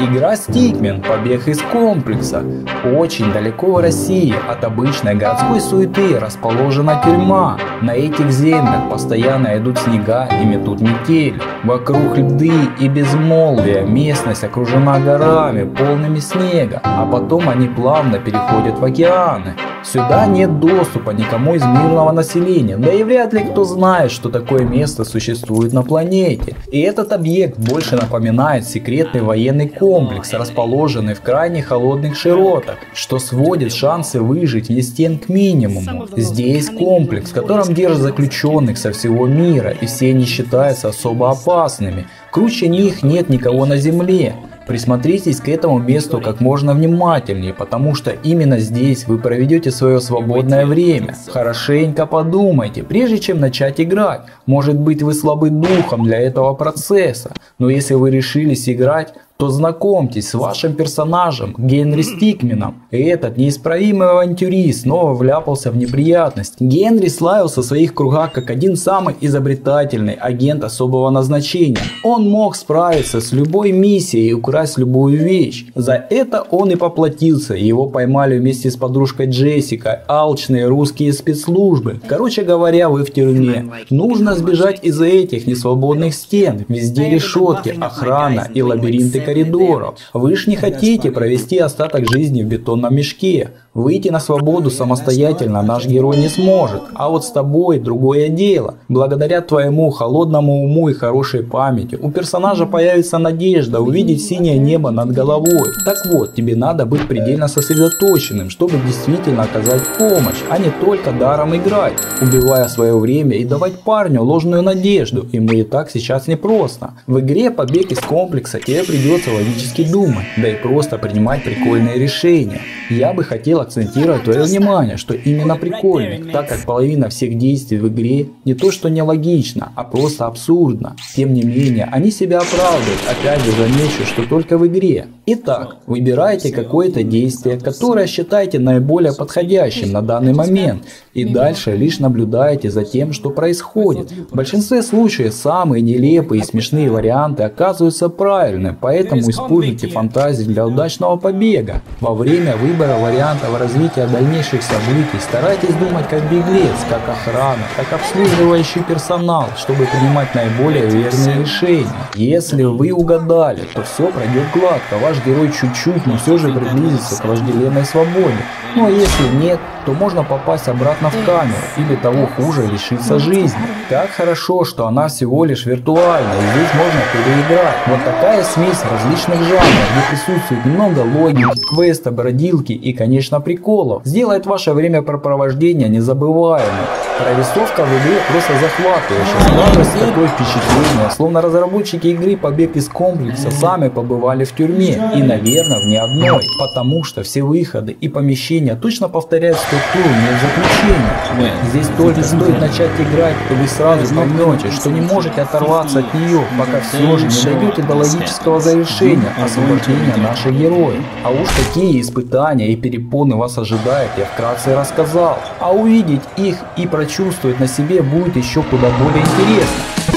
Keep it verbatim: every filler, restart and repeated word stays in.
Игра Stickman. Побег из комплекса. Очень далеко в России от обычной городской суеты расположена тюрьма. На этих землях постоянно идут снега и метут метель. Вокруг льды и безмолвие. Местность окружена горами, полными снега, а потом они плавно переходят в океаны. Сюда нет доступа никому из мирного населения, да и вряд ли кто знает, что такое место существует на планете. И этот объект больше напоминает секретный военный комплекс, расположенный в крайне холодных широтах, что сводит шансы выжить вне стен к минимуму. Здесь комплекс, в котором держат заключенных со всего мира, и все они считаются особо опасными. Круче них нет никого на Земле. Присмотритесь к этому месту как можно внимательнее, потому что именно здесь вы проведете свое свободное время. Хорошенько подумайте, прежде чем начать играть. Может быть, вы слабы духом для этого процесса, но если вы решились играть, то знакомьтесь с вашим персонажем Генри Стикменом. И этот неисправимый авантюрист снова вляпался в неприятности. Генри славился в своих кругах как один самый изобретательный агент особого назначения. Он мог справиться с любой миссией и украсть любую вещь. За это он и поплатился. Его поймали вместе с подружкой Джессикой алчные русские спецслужбы. Короче говоря, вы в тюрьме. Нужно сбежать из этих несвободных стен. Везде решетки, охрана и лабиринты коридоров. Вы ж не хотите провести остаток жизни в бетонном мешке. Выйти на свободу самостоятельно наш герой не сможет, а вот с тобой другое дело. Благодаря твоему холодному уму и хорошей памяти у персонажа появится надежда увидеть синее небо над головой. Так вот, тебе надо быть предельно сосредоточенным, чтобы действительно оказать помощь, а не только даром играть, убивая свое время и давать парню ложную надежду. Ему и так сейчас непросто. В игре «Побег из комплекса» тебе придется логически думать, да и просто принимать прикольные решения. Я бы хотел акцентировать твое внимание, что именно прикольных, так как половина всех действий в игре не то что нелогично, а просто абсурдно. Тем не менее, они себя оправдывают, опять же замечу, что только в игре. Итак, выбирайте какое-то действие, которое считаете наиболее подходящим на данный момент, и дальше лишь наблюдаете за тем, что происходит. В большинстве случаев самые нелепые и смешные варианты оказываются правильными, поэтому используйте фантазию для удачного побега. Во время выбора вариантов развития дальнейших событий старайтесь думать как беглец, как охрана, как обслуживающий персонал, чтобы принимать наиболее верные решения. Если вы угадали, то все пройдет гладко, ваш герой чуть-чуть, но все же приблизится к вожделенной свободе. Ну а если нет, то можно попасть обратно в камеру, или того хуже, лишиться жизни. Как хорошо, что она всего лишь виртуальна, и здесь можно переиграть. Вот такая смесь различных жанров, где присутствует немного логики, квеста, бродилки и, конечно, приколов, сделает ваше времяпрепровождение незабываемым. Прорисовка в игре просто захватывающая, складывается такое впечатление, словно разработчики игры «Побег из комплекса» сами побывали в тюрьме, и, наверное, в не одной, потому что все выходы и помещения точно повторяют структуру заключения. Здесь только стоит начать играть, и вы сразу поймете, что не можете оторваться от нее, пока все же не дойдете до логического завершения освобождения наших героев. А уж какие испытания и перепоны вас ожидают, я вкратце рассказал. А увидеть их и прочувствовать на себе будет еще куда более интересно.